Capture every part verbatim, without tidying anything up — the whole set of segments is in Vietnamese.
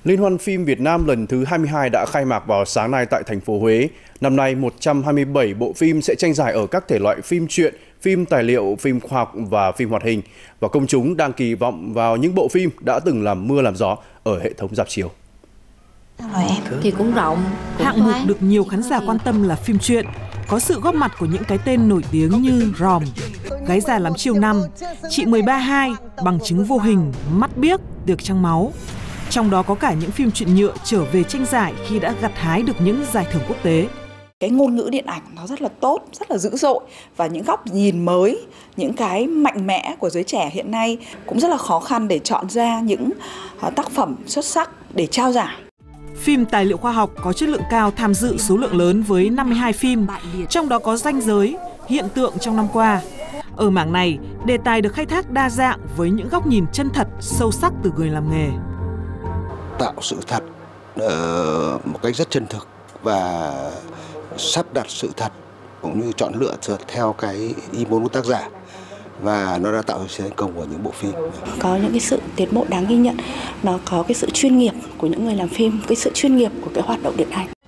Liên hoan phim Việt Nam lần thứ hai mươi hai đã khai mạc vào sáng nay tại thành phố Huế. Năm nay, một trăm hai mươi bảy bộ phim sẽ tranh giải ở các thể loại phim truyện, phim tài liệu, phim khoa học và phim hoạt hình. Và công chúng đang kỳ vọng vào những bộ phim đã từng làm mưa làm gió ở hệ thống rạp chiếu. Rồi em thì cũng rộng. Hạng mục được nhiều khán giả quan tâm là phim truyện, có sự góp mặt của những cái tên nổi tiếng như Ròm, Gái già lắm chiều năm, Chị mười ba hai, Bằng chứng vô hình, Mắt biếc, Tiệc trăng máu. Trong đó có cả những phim truyện nhựa trở về tranh giải khi đã gặt hái được những giải thưởng quốc tế. Cái ngôn ngữ điện ảnh nó rất là tốt, rất là dữ dội và những góc nhìn mới, những cái mạnh mẽ của giới trẻ hiện nay cũng rất là khó khăn để chọn ra những tác phẩm xuất sắc để trao giải. Phim tài liệu khoa học có chất lượng cao tham dự số lượng lớn với năm mươi hai phim, trong đó có Ranh giới, Hiện tượng trong năm qua. Ở mảng này, đề tài được khai thác đa dạng với những góc nhìn chân thật, sâu sắc từ người làm nghề. Tạo sự thật uh, một cách rất chân thực và sắp đặt sự thật cũng như chọn lựa theo cái ý muốn của tác giả, và nó đã tạo ra sự thành công của những bộ phim. Có những cái sự tiến bộ đáng ghi nhận, nó có cái sự chuyên nghiệp của những người làm phim, cái sự chuyên nghiệp của cái hoạt động điện ảnh.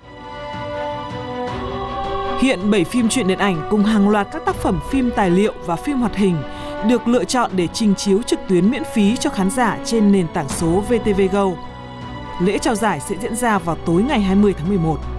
Hiện bảy phim truyện điện ảnh cùng hàng loạt các tác phẩm phim tài liệu và phim hoạt hình được lựa chọn để trình chiếu trực tuyến miễn phí cho khán giả trên nền tảng số vê tê vê Go. Lễ trao giải sẽ diễn ra vào tối ngày hai mươi tháng mười một.